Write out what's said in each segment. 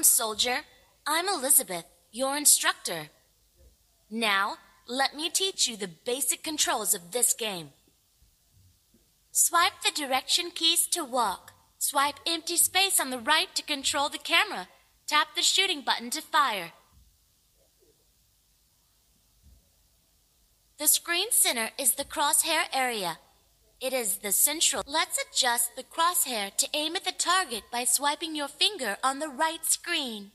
soldier. I'm Elizabeth, your instructor. Now, let me teach you the basic controls of this game. Swipe the direction keys to walk. Swipe empty space on the right to control the camera. Tap the shooting button to fire. The screen center is the crosshair area. It is the central. Let's adjust the crosshair to aim at the target by swiping your finger on the right screen.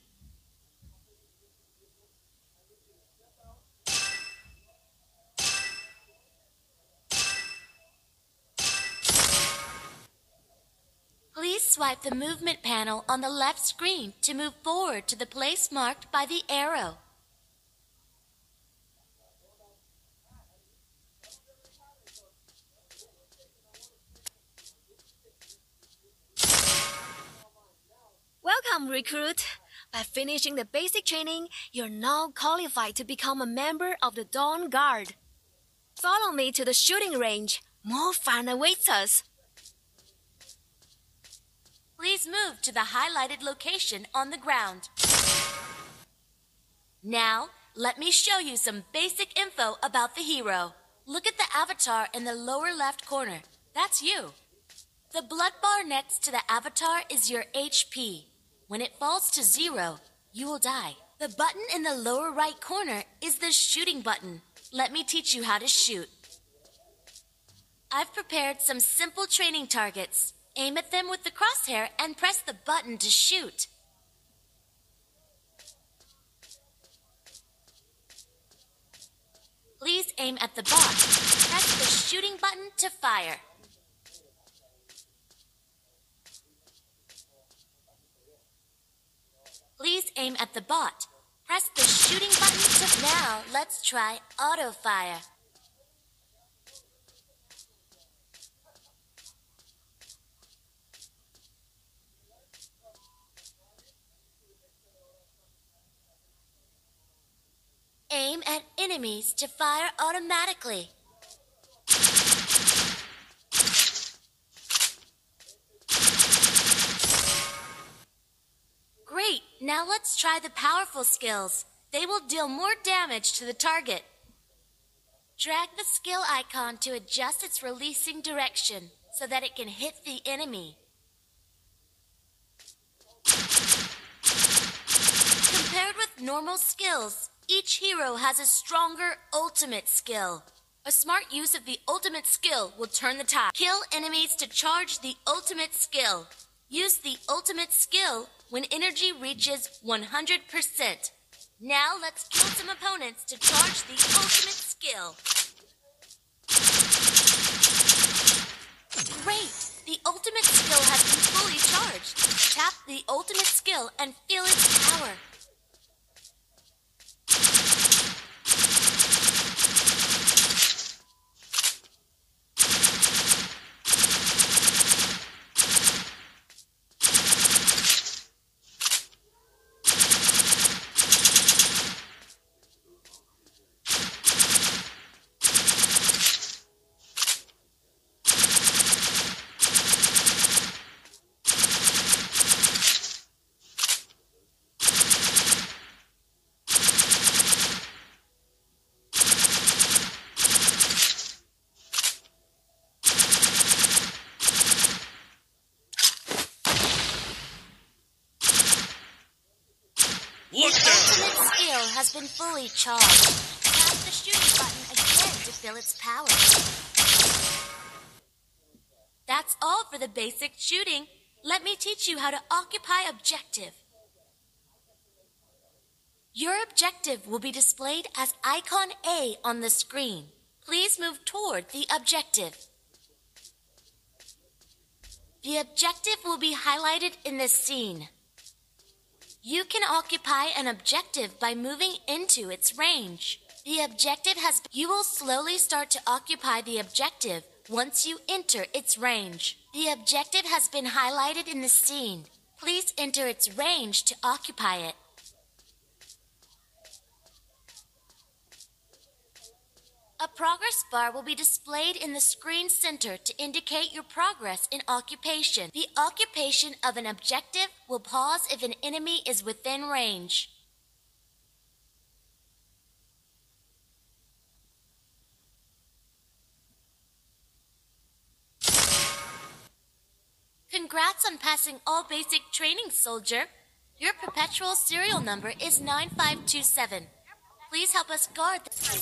Please swipe the movement panel on the left screen to move forward to the place marked by the arrow. Welcome, recruit! By finishing the basic training, you're now qualified to become a member of the Dawn Guard. Follow me to the shooting range. More fun awaits us. Please move to the highlighted location on the ground. Now, let me show you some basic info about the hero. Look at the avatar in the lower left corner. That's you. The blood bar next to the avatar is your HP. When it falls to 0, you will die. The button in the lower right corner is the shooting button. Let me teach you how to shoot. I've prepared some simple training targets. Aim at them with the crosshair and press the button to shoot. Please aim at the bot. Press the shooting button to fire. Please aim at the bot. Press the shooting button to... Now, let's try auto fire. Aim at enemies to fire automatically. Great! Now let's try the powerful skills. They will deal more damage to the target. Drag the skill icon to adjust its releasing direction so that it can hit the enemy. Compared with normal skills, each hero has a stronger ultimate skill. A smart use of the ultimate skill will turn the tide. Kill enemies to charge the ultimate skill. Use the ultimate skill when energy reaches 100%. Now let's kill some opponents to charge the ultimate skill. Great! The ultimate skill has been fully charged. Tap the ultimate skill and feel its power. Look the down! ultimate skill has been fully charged. Tap the shooting button again to feel its power. That's all for the basic shooting. Let me teach you how to occupy objective. Your objective will be displayed as icon A on the screen. Please move toward the objective. The objective will be highlighted in this scene. You can occupy an objective by moving into its range. The objective has... You will slowly start to occupy the objective once you enter its range. The objective has been highlighted in the scene. Please enter its range to occupy it. A progress bar will be displayed in the screen center to indicate your progress in occupation. The occupation of an objective will pause if an enemy is within range. Congrats on passing all basic training, soldier. Your perpetual serial number is 9527. Please help us guard the...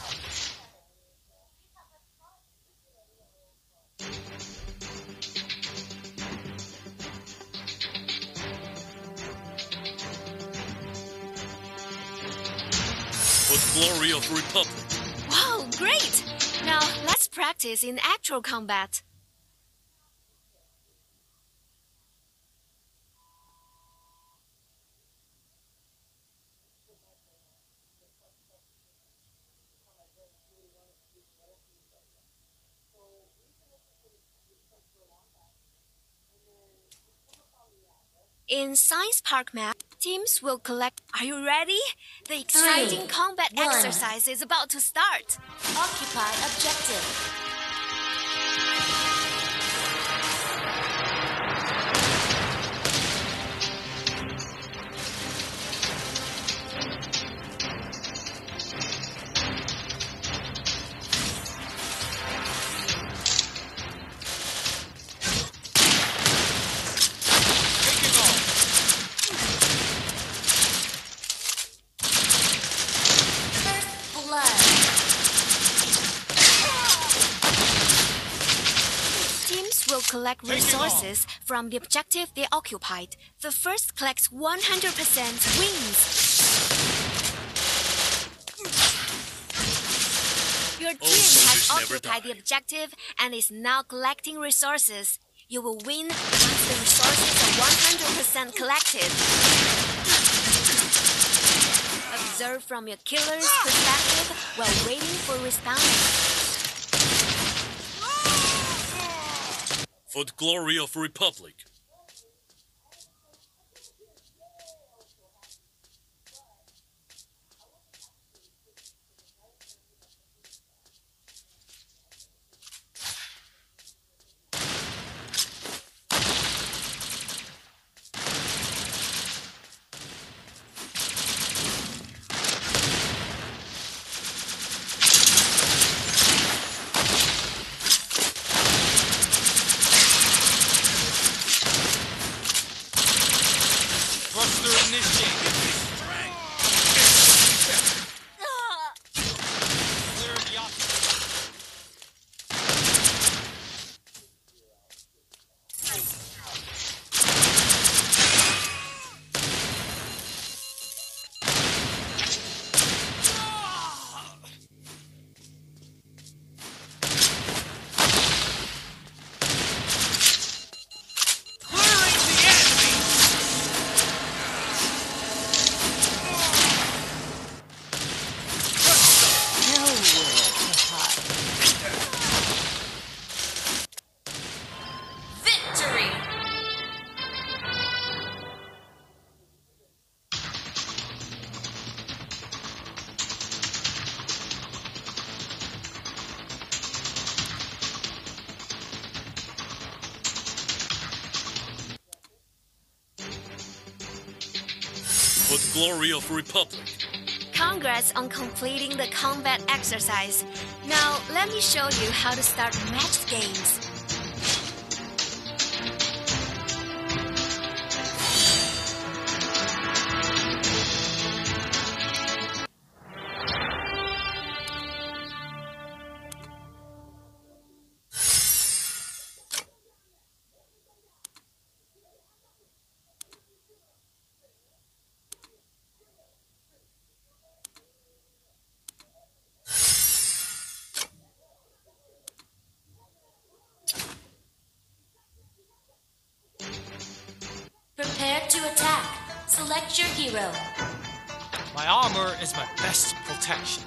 For the glory of the Republic. Wow, great! Now, let's practice in actual combat. In Science Park map, teams will collect... Are you ready? The exciting combat exercise is about to start. Occupy objective. Will collect resources from the objective they occupied. The first collects 100% wins. Your team has occupied the objective and is now collecting resources. You will win once the resources are 100% collected. Observe from your killer's perspective while waiting for respawning. For the glory of the Republic. For the glory of the Republic. Congrats on completing the combat exercise. Now, let me show you how to start match games. Prepare to attack. Select your hero. My armor is my best protection.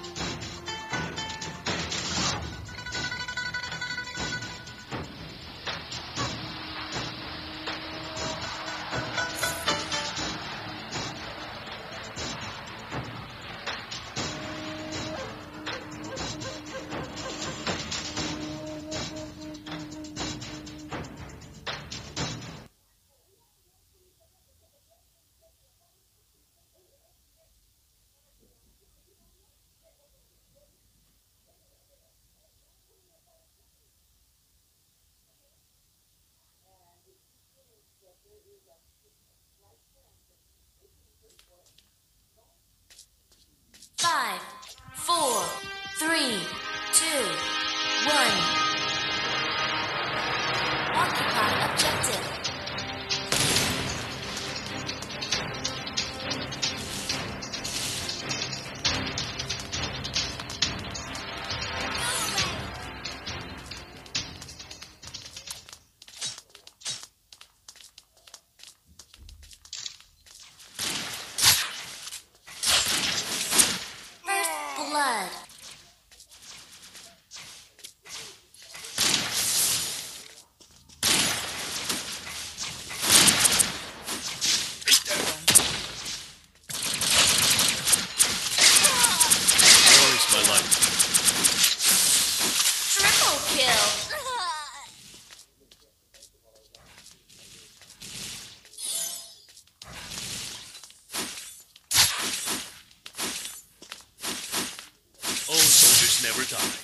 Never die.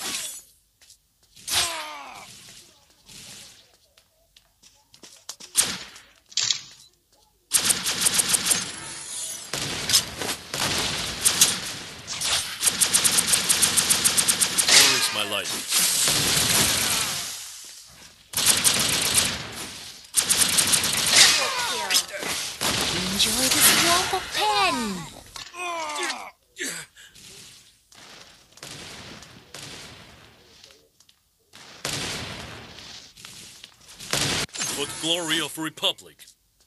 War is my life. Enjoy the swamp of pen. For the glory of Republic.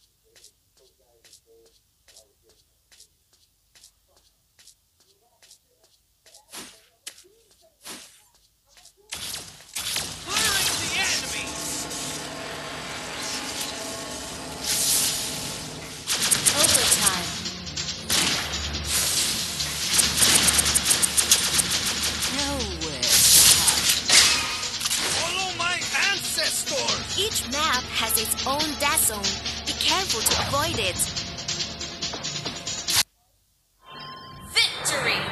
Overtime. Nowhere to hide. Follow my ancestors! Each map has its own death zone. Be careful to avoid it. Victory!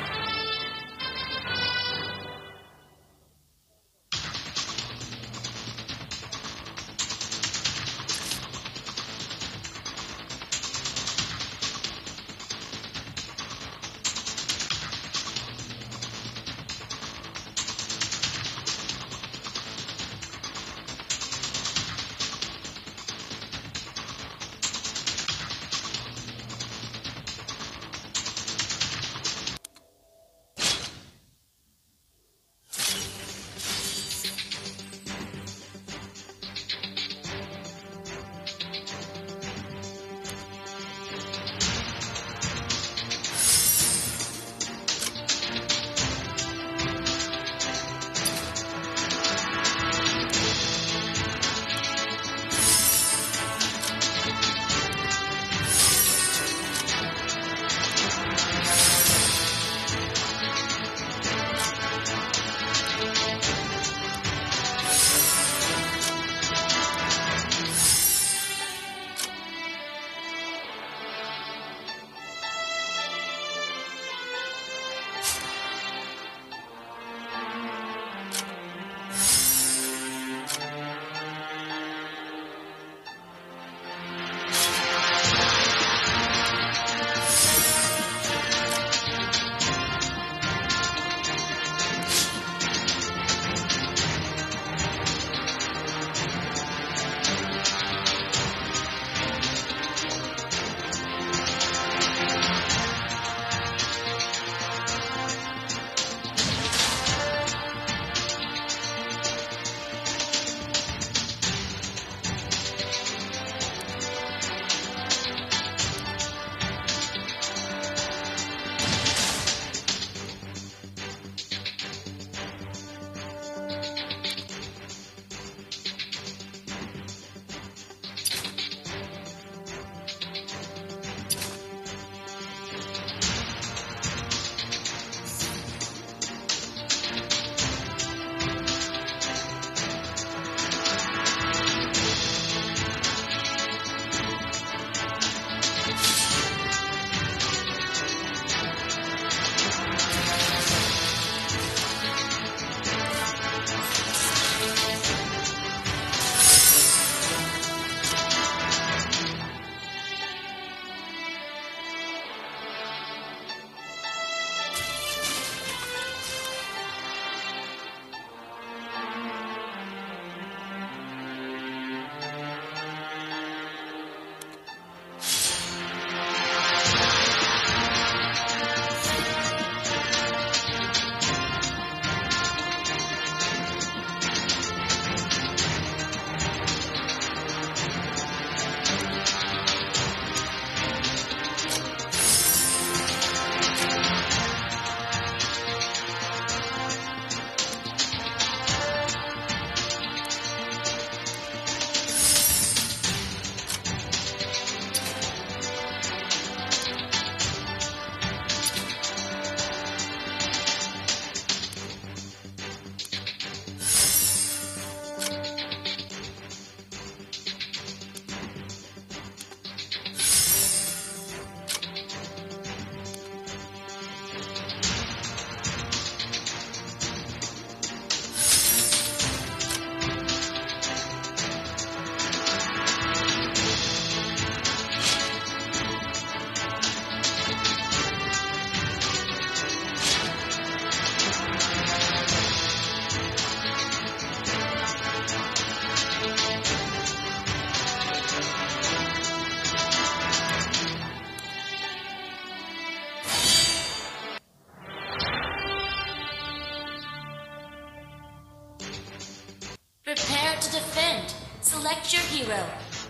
select your hero.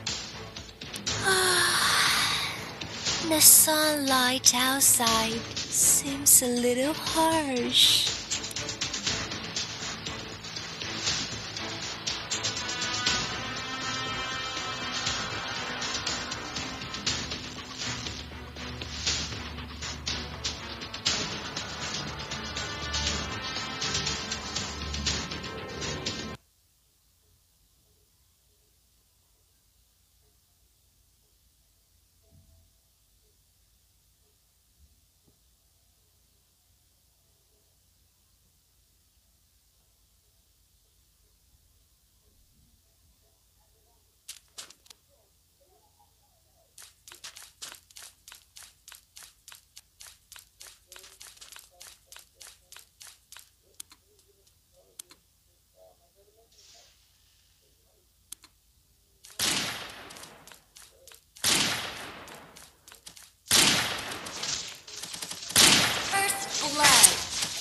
The sunlight outside seems a little harsh. First blood.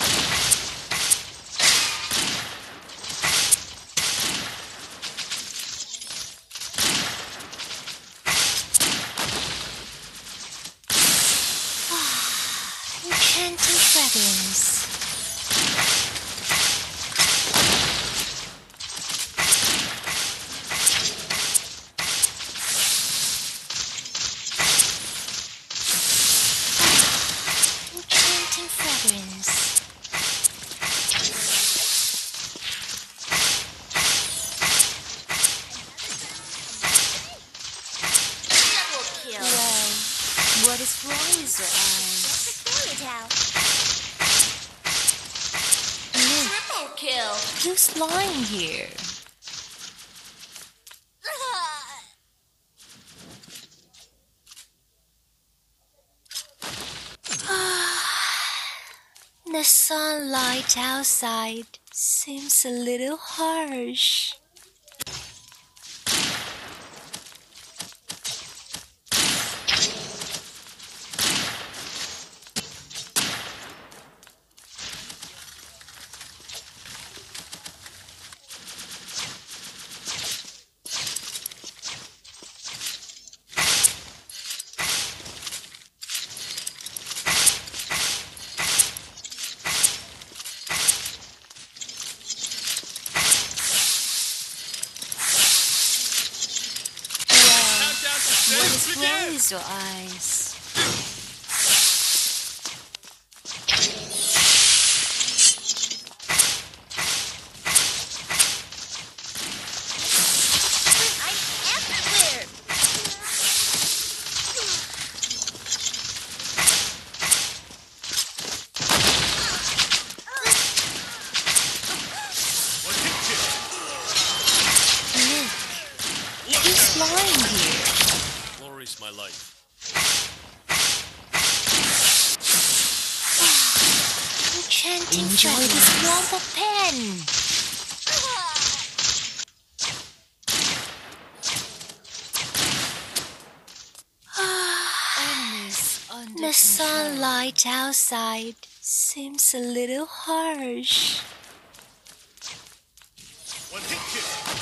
Enchanting fragrance. Enchanting fragrance. Double kill. Whoa, what is wrong with your eyes? Fairy tale. Look, Triple kill. who's lying here? The sunlight outside seems a little harsh. What is wrong with your eyes? I'm everywhere. What hit you? Look, who's lying here? Glory's my life. Enchanting Enjoy fragrance. this swamp of pen. The sunlight outside seems a little harsh. What hit you?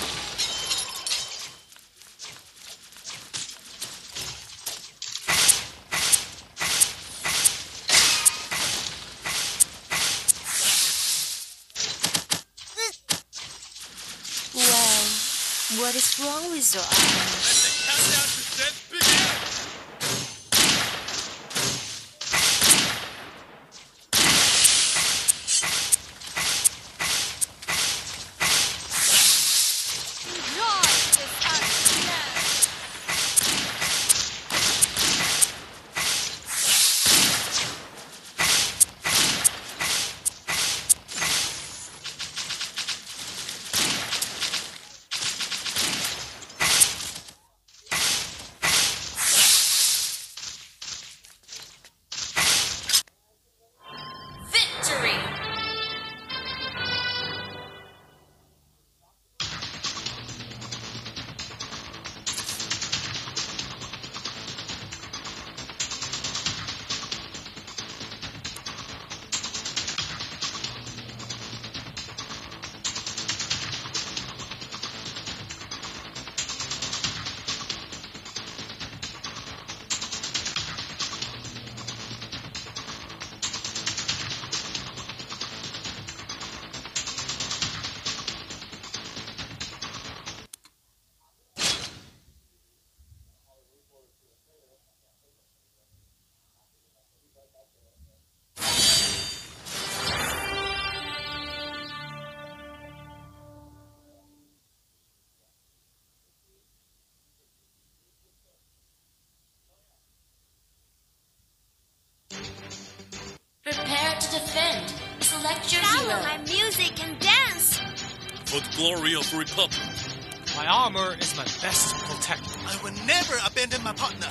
Well, what is wrong with your eyes? Let the countdown to death begin! my music and dance. For the glory of the Republic. My armor is my best protector. I will never abandon my partner.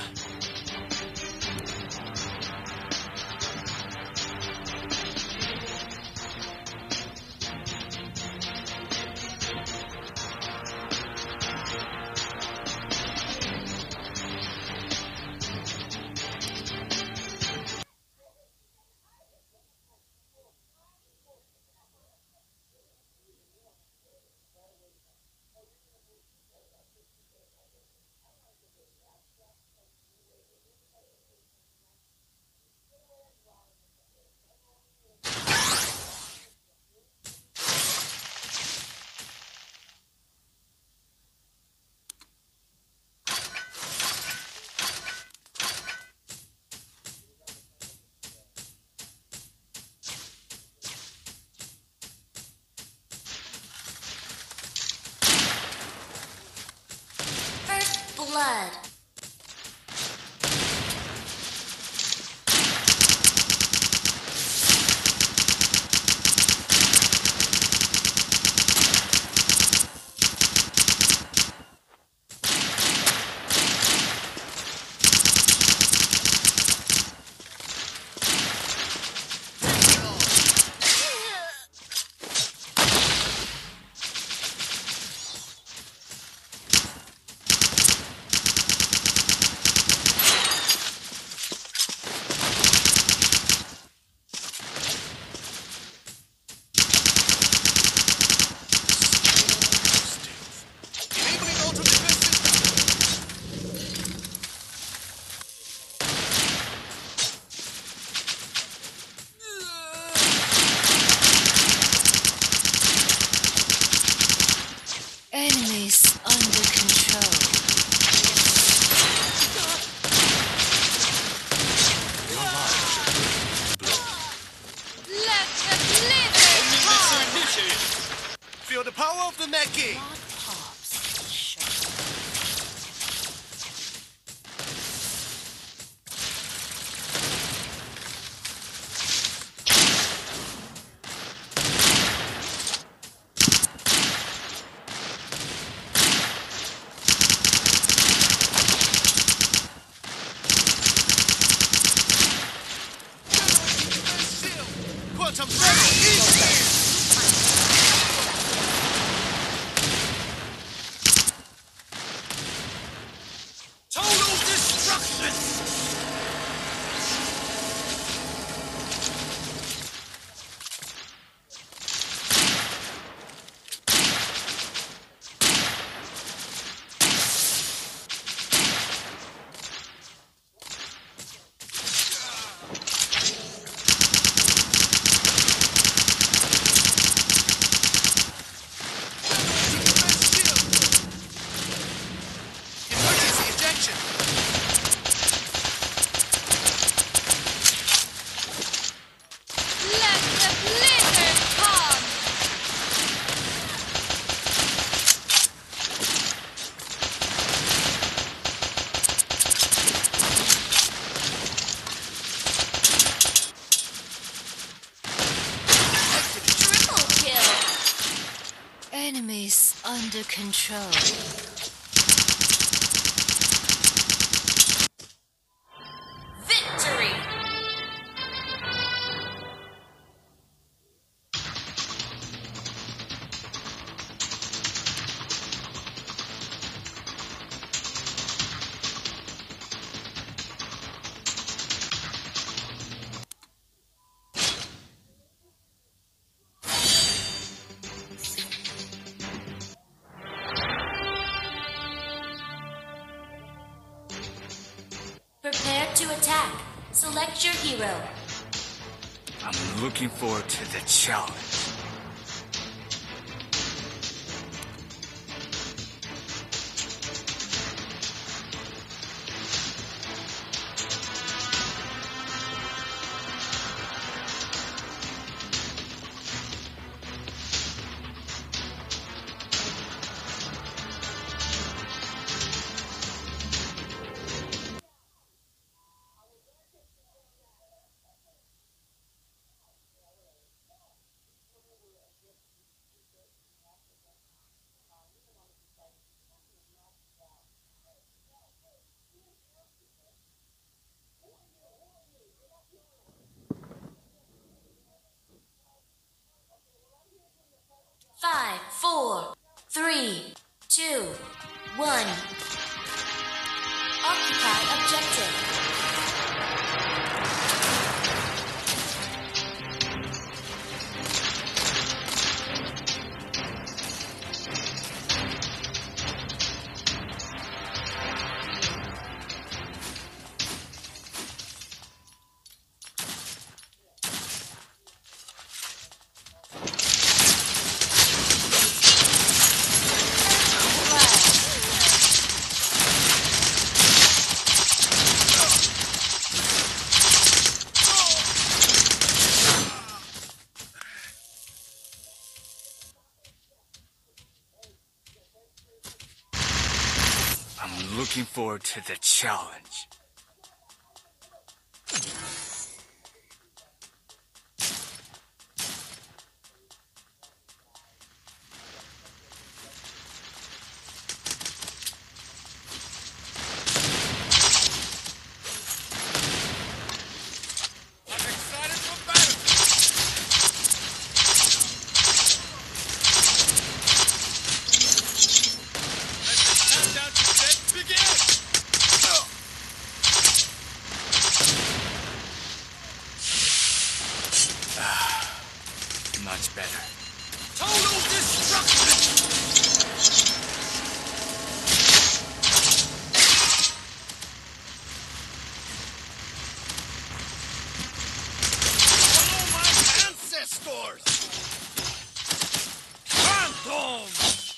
Blood. Enemies under control. Let the blizzard come! Feel the power of the Neki. Quantum Total destruction! Emergency ejection. Let the blizzard come! Triple kill. Enemies under control. Victory. Prepare to attack. Select your hero. I'm looking forward to the challenge. looking forward to the challenge. I'm excited for battle. Let the countdown to death begin. Much better. Total destruction. Follow my ancestors. Phantom.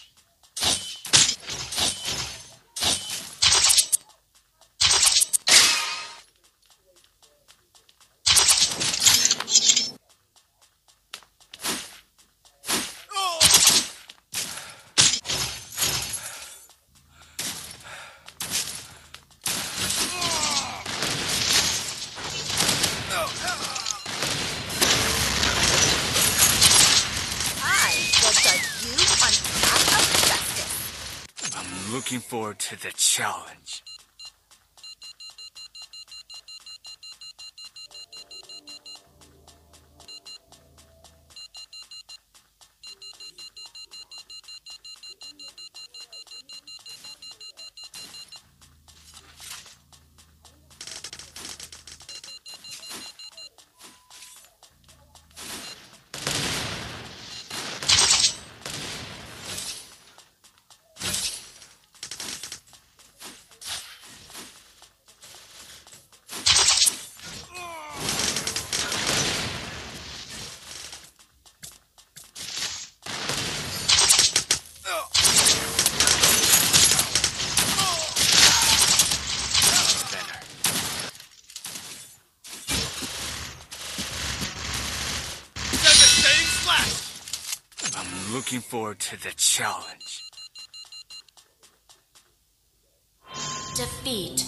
I will judge you on path of justice. I'm looking forward to the challenge. Much better. Devastating slash. I'm looking forward to the challenge. Defeat.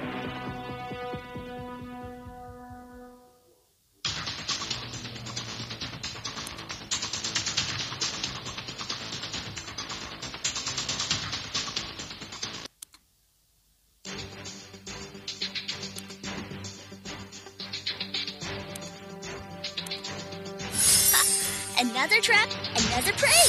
Another trap, another prey.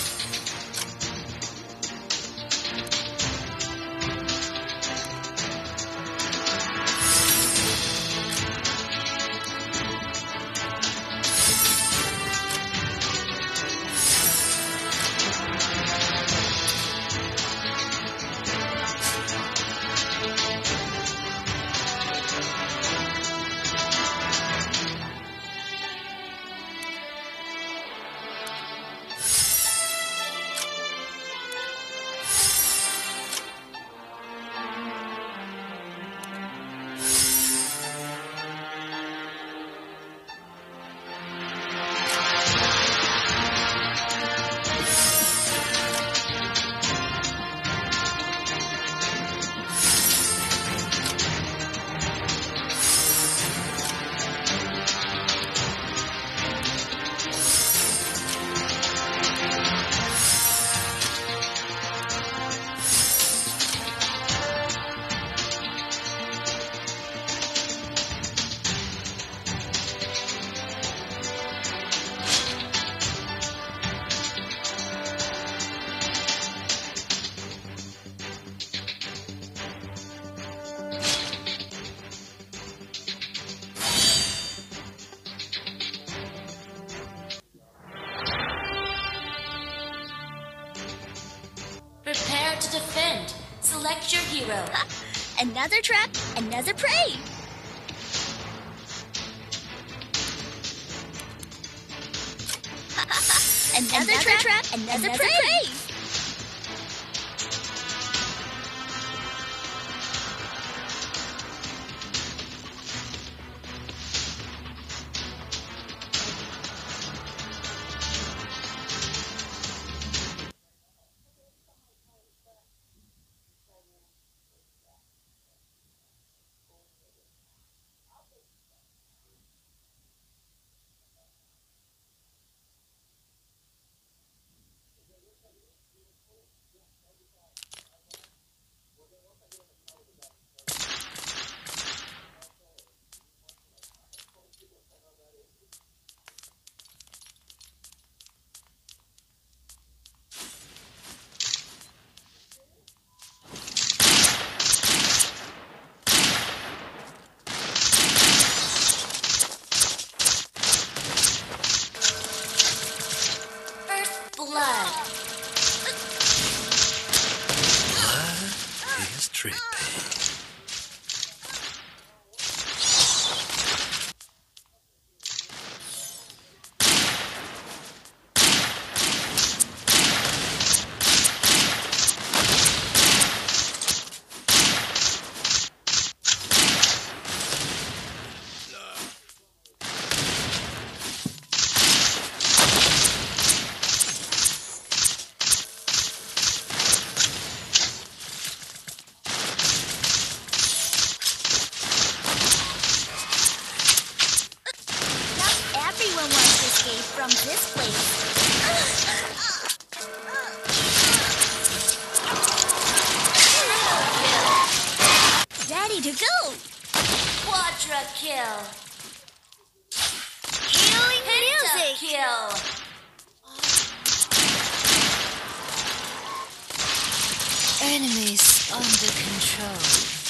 Prepare to defend. Select your hero. Another trap, another prey. Another trap, another prey. from this place. Ready to go! Quadra kill. Healing music! Kill. Enemies under control.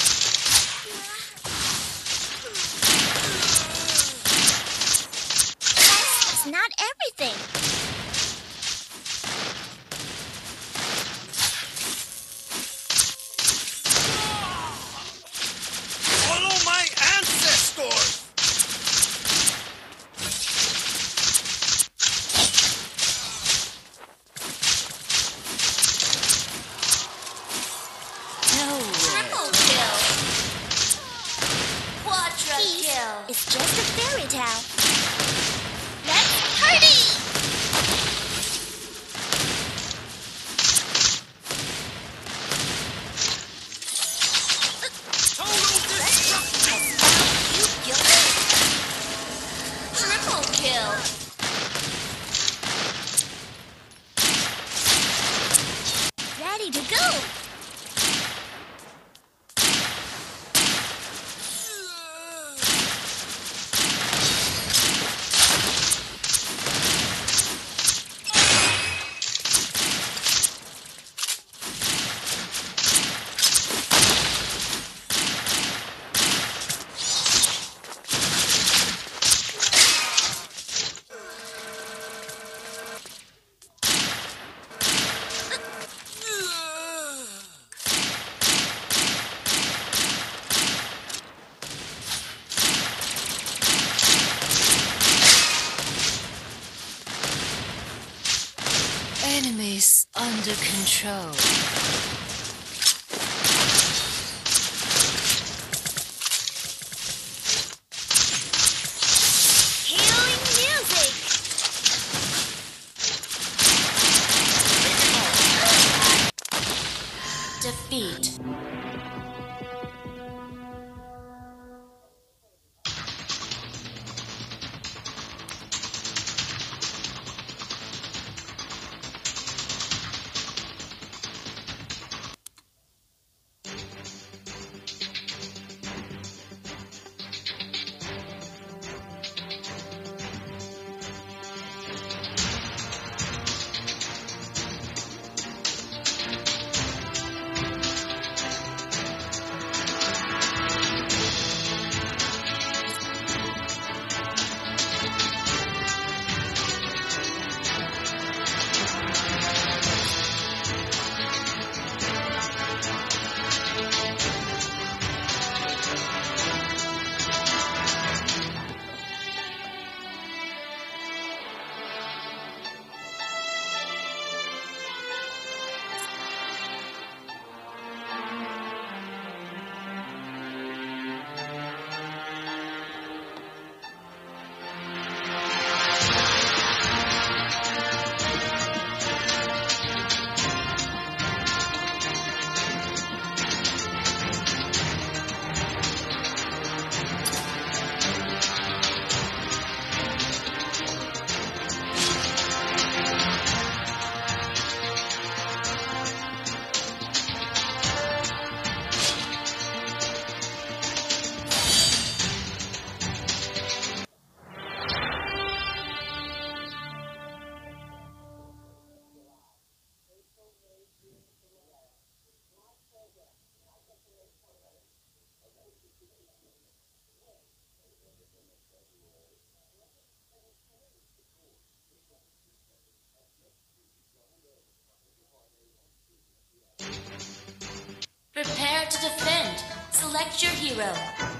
That's not everything. Follow my ancestors! Triple kill. Quadra Peace kill. is just a fairy tale. Let's party! Total destruction! You guilty. Triple kill. Ready to go! Enemies under control. Healing music! Defeat. Prepare to defend. Select your hero.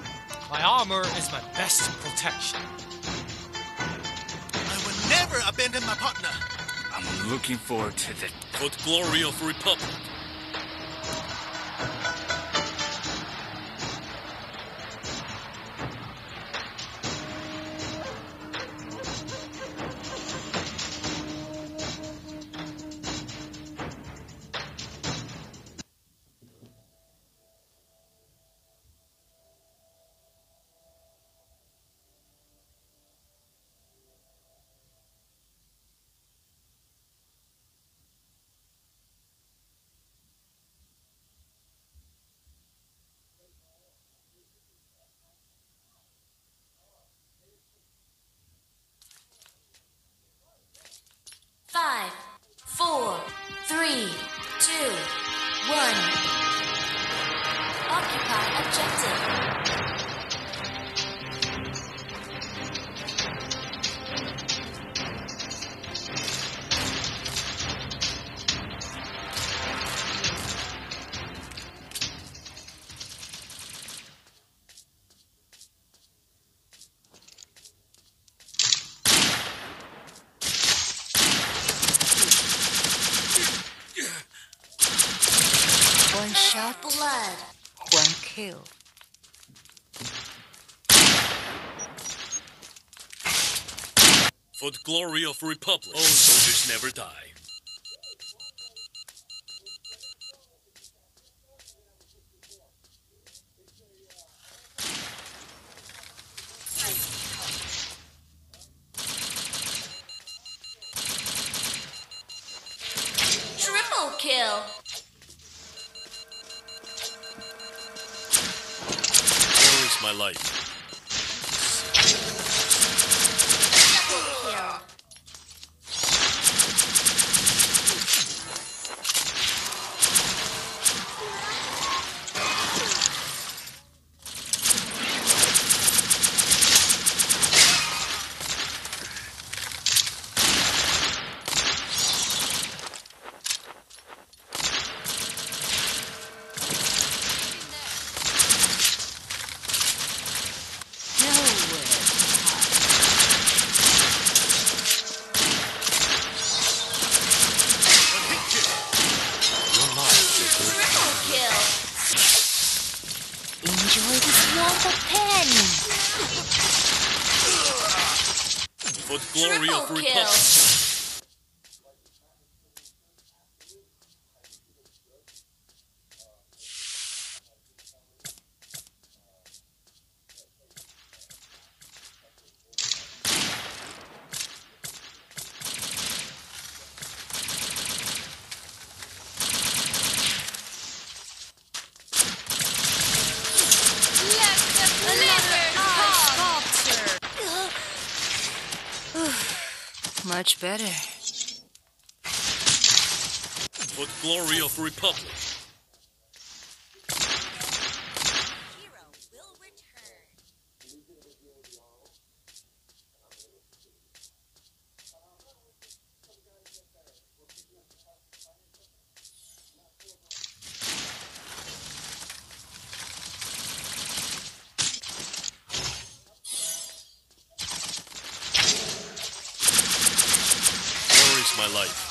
My armor is my best protection. I will never abandon my partner. I'm looking forward to the For the glory of Republic. objective. One shot, Blood. one kill. For the glory of Republic. All soldiers never die. Triple kill. War is my life. Double kill. Nowhere to hide. Triple kill. Enjoy the swamp of pen. For the glory of Triple Republic. kill. Much better. For the glory of Republic. War is my life.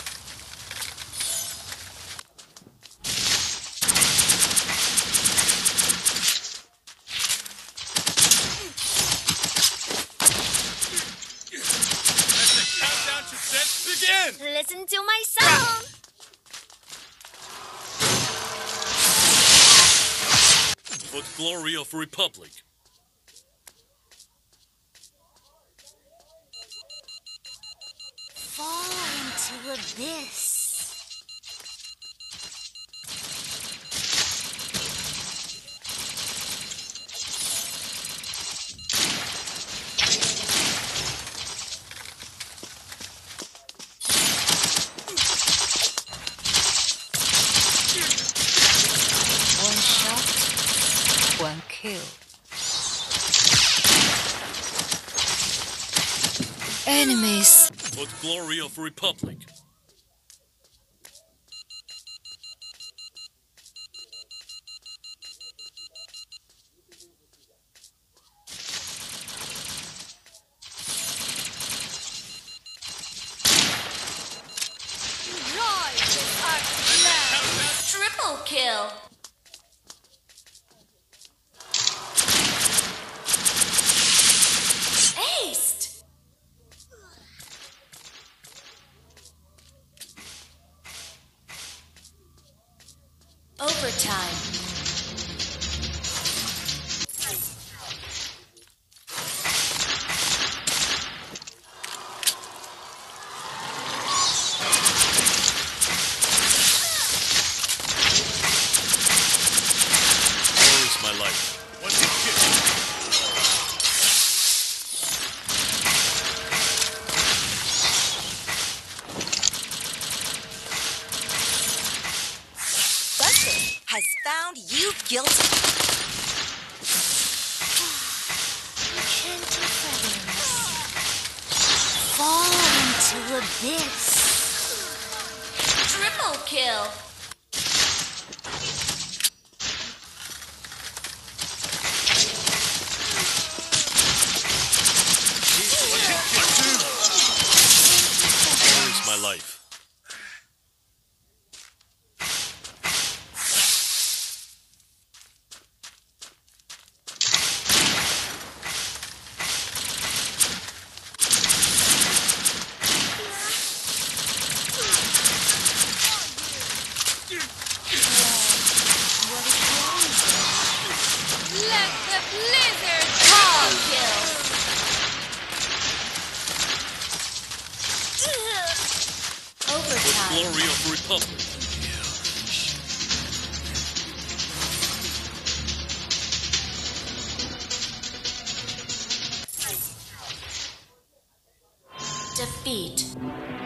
Let the countdown to death begin! Listen to my song. For the glory of Republic. Fall into abyss. One shot, one kill. Enemies. For the glory of Republic. Triple kill. Aced. Overtime. for this. Triple kill. Where is my life? Let the blizzard Triple kill. For the Overtime. glory of the Republic. Defeat.